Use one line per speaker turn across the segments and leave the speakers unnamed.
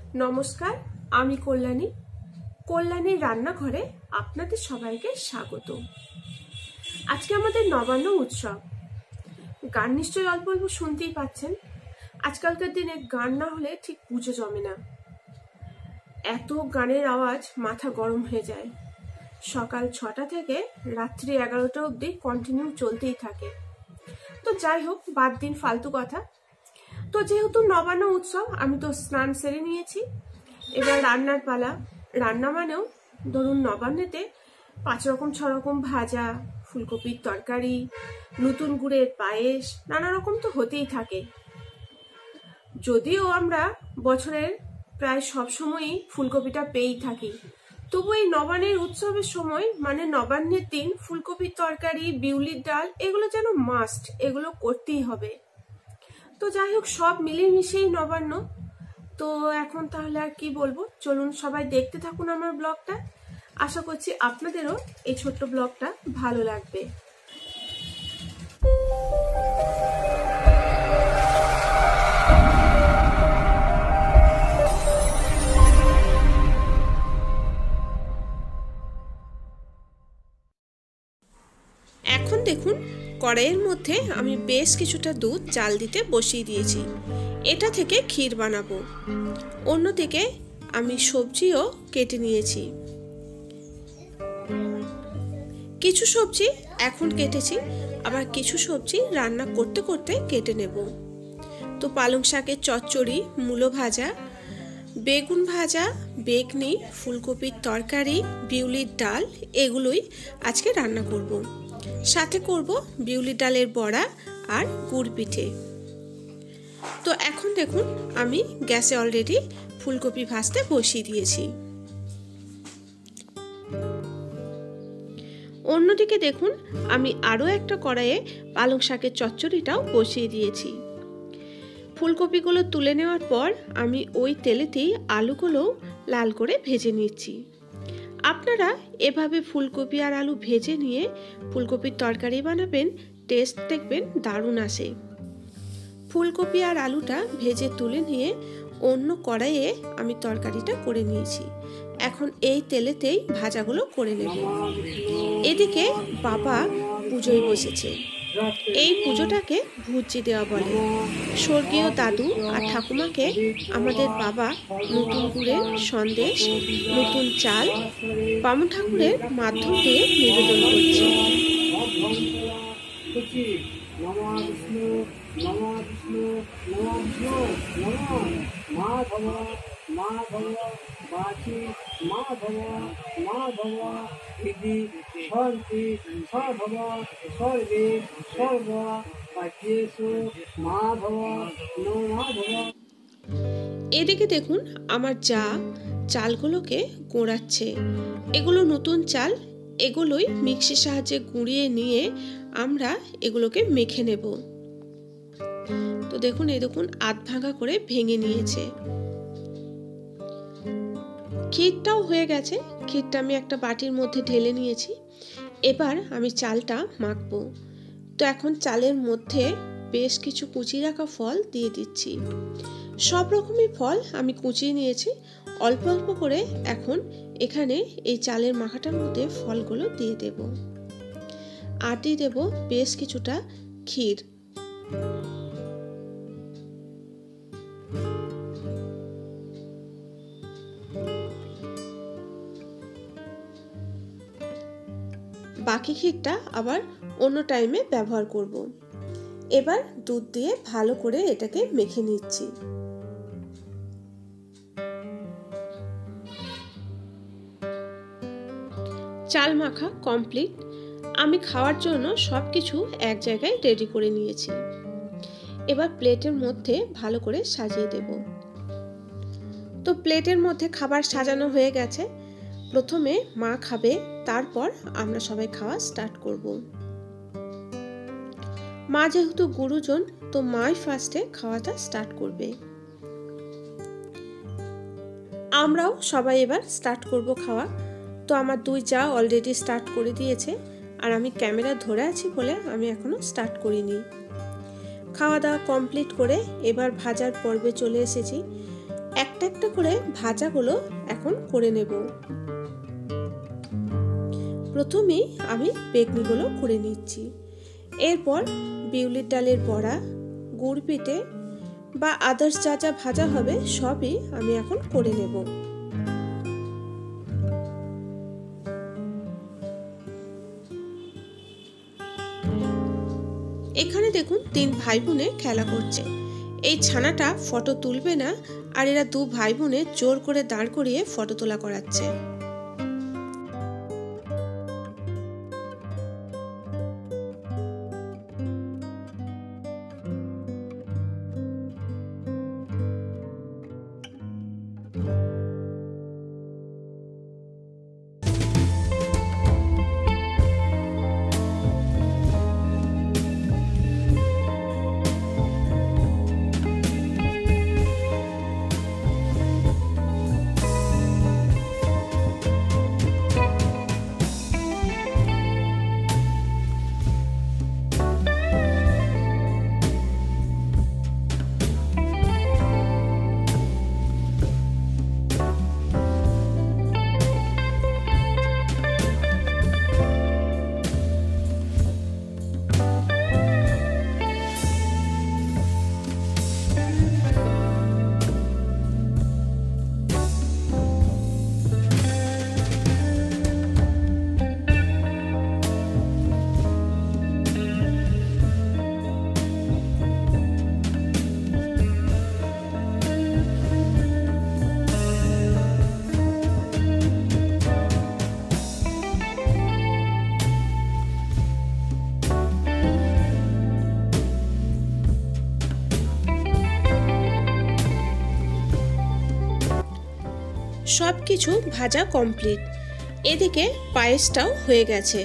নমস্কার, আমি কল্যাণীর রান্নাঘরে আপনাদের সবাইকে স্বাগত। আজকে আমাদের নবান্ন উৎসব। গান নিশ্চয়ই অল্প অল্প শুনতেই পাচ্ছেন। আজকালকার দিনে গান না হলে ঠিক পুজো জমে না। এত গানের আওয়াজ মাথা গরম হয়ে যায়। সকাল 6টা থেকে রাত্রি 11টা অবধি কন্টিনিউ চলতেই থাকে। তো যাই হোক, বাদ দিন ফালতু কথা। তো যেহেতু নবান্ন উৎসব, আমি তো স্নান সেরে নিয়েছি। এবার রান্নার পালা। রান্না মানেও ধরুন নবান্নেতে 5 রকম 6 রকম ভাজা, ফুলকপির তরকারি, নতুন গুড়ের পায়েস, নানা রকম তো হতেই থাকে। যদিও আমরা বছরের প্রায় সব সময়ই ফুলকপিটা পেয়েই থাকি, তবু এই নবান্নের উৎসবের সময় মানে নবান্নের দিন ফুলকপির তরকারি, বিউলির ডাল এগুলো যেন মাস্ট, এগুলো করতেই হবে। তো যাই হোক, সব মিলিয়ে মিশিয়েই নবান্ন। তো এখন তাহলে আর কি বলবো, চলুন সবাই দেখতে থাকুন আমার ব্লগটা। আশা করছি আপনাদেরও এই ছোট্ট ব্লগটা ভালো লাগবে। এখন দেখুন, কড়াইয়ের মধ্যে আমি বেশ কিছুটা দুধ জাল দিতে বসিয়ে দিয়েছি। এটা থেকে ক্ষীর বানাবো। অন্যদিকে আমি সবজিও কেটে নিয়েছি। কিছু সবজি এখন কেটেছি, আবার কিছু সবজি রান্না করতে করতে কেটে নেব। তো পালং শাকের চচ্চড়ি, মূলো ভাজা, বেগুন ভাজা, বেগনি, ফুলকপির তরকারি, বিউলির ডাল এগুলোই আজকে রান্না করব। সাথে করব বিউলির ডালের বড়া আর গুড় পিঠে। তো এখন দেখুন, আমি গ্যাসে অলরেডি ফুলকপি ভাজতে বসিয়ে দিয়েছি। অন্যদিকে দেখুন, আমি আরও একটা কড়াইয়ে পালং শাকের চচ্চড়িটাও বসিয়ে দিয়েছি। ফুলকপিগুলো তুলে নেওয়ার পর আমি ওই তেলেতেই আলুগুলো লাল করে ভেজে নিচ্ছি। আপনারা এভাবে ফুলকপি আর আলু ভেজে নিয়ে ফুলকপির তরকারি বানাবেন, টেস্ট দেখবেন দারুণ আসে। ফুলকপি আর আলুটা ভেজে তুলে নিয়ে অন্য কড়াইয়ে আমি তরকারিটা করে নিয়েছি। এখন এই তেলেতেই ভাজাগুলো করে নেব। এদিকে বাবা পুজোয় বসেছে। এই পুজোটাকে ভুজি দেওয়া বলে। স্বর্গীয় দাদু আর ঠাকুমাকে আমাদের বাবা নতুন গুড়ের সন্দেশ, নতুন চাল বামুন ঠাকুরের মাধ্যম দিয়ে নিবেদন করছে। এদিকে দেখুন, আমার যা চালগুলোকে গোড়াচ্ছে। এগুলো নতুন চাল, এগুলোই মিক্সির সাহায্যে গুঁড়িয়ে নিয়ে আমরা এগুলোকে মেখে নেব। তো দেখুন, এই দেখুন আধ ভাঙা করে ভেঙে নিয়েছে। ক্ষীরটাও হয়ে গেছে। ক্ষীরটা আমি একটা বাটির মধ্যে ঢেলে নিয়েছি। এবার আমি চালটা মাখবো। তো এখন চালের মধ্যে বেশ কিছু কুচিয়ে রাখা ফল দিয়ে দিচ্ছি। সব রকমের ফল আমি কুচিয়ে নিয়েছি অল্প অল্প করে। এখন এখানে এই চালের মাখাটার মধ্যে ফলগুলো দিয়ে দেব, আর দিয়ে দেব বেশ কিছুটা ক্ষীর। বাকি ক্ষীরটা আবার অন্য টাইমে ব্যবহার করব। এবার দুধ দিয়ে ভালো করে এটাকে মেখে নিচ্ছি। চাল মাখা কমপ্লিট। আমি খাওয়ার জন্য সবকিছু এক জায়গায় রেডি করে নিয়েছি। এবার প্লেটের মধ্যে ভালো করে সাজিয়ে দেব। তো প্লেটের মধ্যে খাবার সাজানো হয়ে গেছে। প্রথমে মা খাবে, তারপর আমরা সবাই খাওয়া স্টার্ট করব। মা যেহেতু গুরুজন, তো মাই ফার্স্টে খাওয়াটা স্টার্ট করবে। আমরাও সবাই এবার স্টার্ট করব খাওয়া। তো আমার দুই যা অলরেডি স্টার্ট করে দিয়েছে, আর আমি ক্যামেরা ধরে আছি বলে আমি এখনো স্টার্ট করিনি। খাওয়া দাওয়া কমপ্লিট করে এবার ভাজার পর্বে চলে এসেছি। একটা একটা করে ভাজাগুলো এখন করে নেব। প্রথমেই আমি বেগনিগুলো করে নিচ্ছি। এরপর বিউলির ডালের বড়া, গুড় পিঠে বা আদার্স যা যা ভাজা হবে সবই আমি এখন করে নেব। এখানে দেখুন 3 ভাই বোনে খেলা করছে। এই ছানাটা ফটো তুলবে না, আর এরা 2 ভাই বোনে জোর করে দাঁড় করিয়ে ফটো তোলা করাচ্ছে। সবকিছু ভাজা কমপ্লিট। এদিকে পায়েসটাও হয়ে গেছে।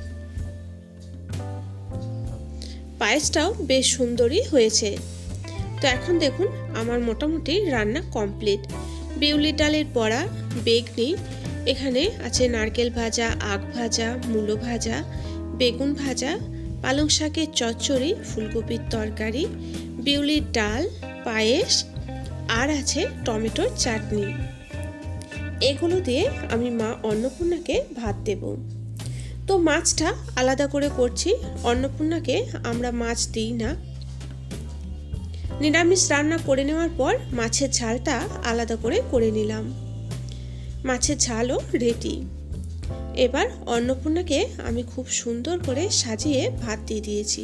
পায়েসটাও বেশ সুন্দরই হয়েছে। তো এখন দেখুন আমার মোটামুটি রান্না কমপ্লিট। বিউলির ডালের বড়া, বেগনি, এখানে আছে নারকেল ভাজা, আখ ভাজা, মূলো ভাজা, বেগুন ভাজা, পালং শাকের চচ্চড়ি, ফুলকপির তরকারি, বিউলির ডাল, পায়েস, আর আছে টমেটোর চাটনি। এগুলো দিয়ে আমি মা অন্নপূর্ণাকে ভাত দেব। তো মাছটা আলাদা করে করছি। অন্নপূর্ণাকে আমরা মাছ দিই না। নিরামিষ রান্না করে নেওয়ার পর মাছের ঝালটা আলাদা করে নিলাম। মাছের ঝালও রেডি। এবার অন্নপূর্ণাকে আমি খুব সুন্দর করে সাজিয়ে ভাত দিয়ে দিয়েছি।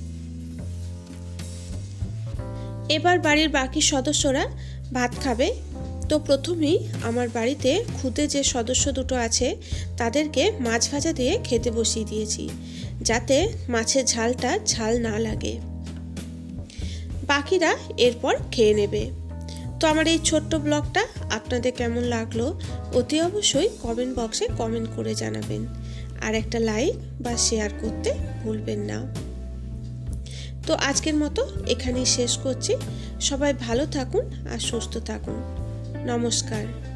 এবার বাড়ির বাকি সদস্যরা ভাত খাবে। তো প্রথমেই আমার বাড়িতে খুদে যে সদস্য দুটো আছে তাদেরকে মাছ ভাজা দিয়ে খেতে বসিয়ে দিয়েছি, যাতে মাছের ঝালটা ঝাল না লাগে। বাকিরা এরপর খেয়ে নেবে। তো আমার এই ছোট্ট ব্লগটা আপনাদের কেমন লাগলো অতি অবশ্যই কমেন্ট বক্সে কমেন্ট করে জানাবেন, আর একটা লাইক বা শেয়ার করতে ভুলবেন না। তো আজকের মতো এখানেই শেষ করছি। সবাই ভালো থাকুন আর সুস্থ থাকুন। নমস্কার।